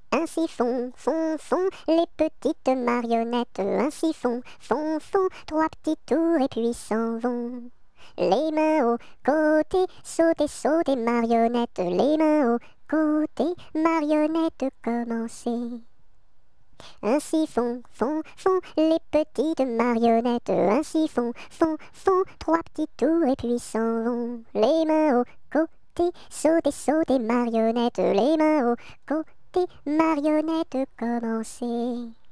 Ainsi font les petites marionnettes. Ainsi font trois petits tours et puis s'en vont. Les mains au côté, sautez marionnettes. Les mains au côté, marionnettes, commencez. Ainsi font les petites marionnettes. Ainsi font trois petits tours et puis s'en vont. Les mains au côté, sautez marionnettes. Les mains au côté, marionnettes, commencez.